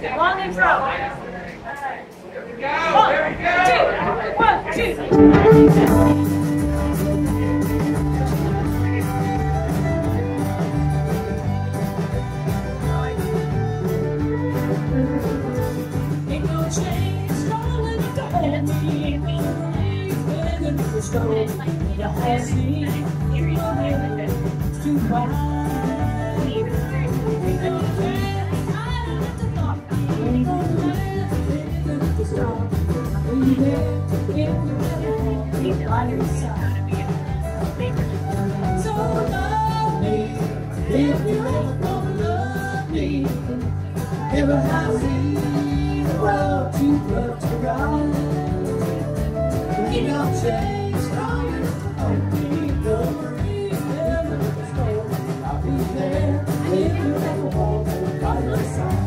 Long intro. Here we go. One, two. Ain't no change strong enough to hold me. The whole scene, it's too wide. So love me, if you ever gonna love me. Ever have seen the road too rough to ride? Ain't no change strong enough to hold me. Don't breathe, never go. I'll be there if you ever want to by my side.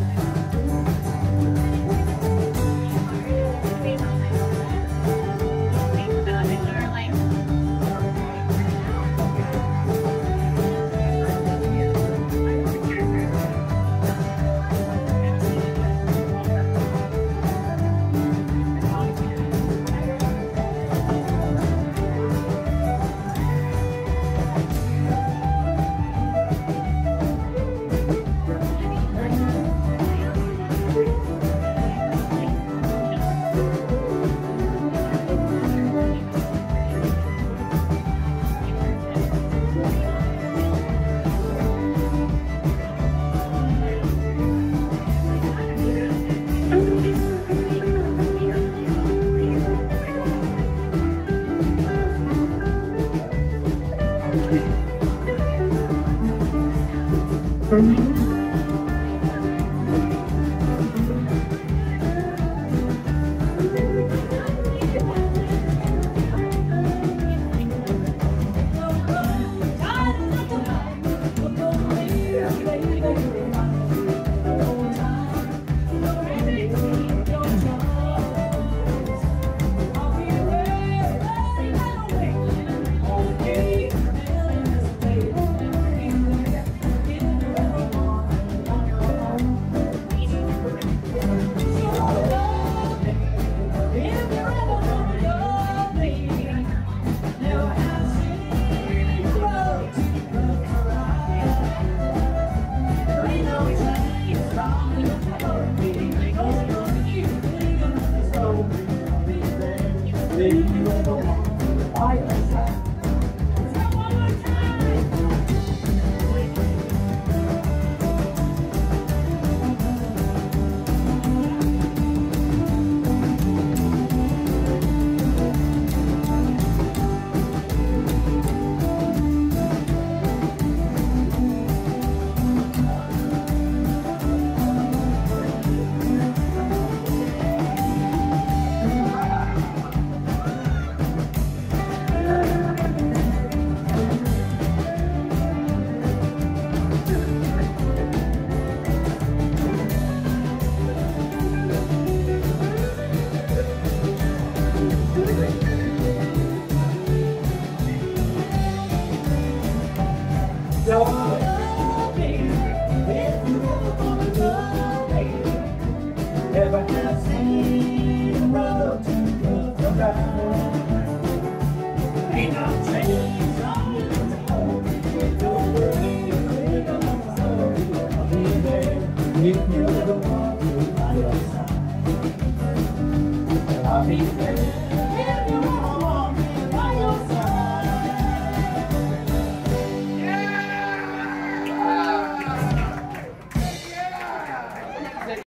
Love me, if you ever wanna love me. Ever have seen the road to look around? Ain't no change on it. Don't worry, I'll be there if you ever want to by your side. I'll be there.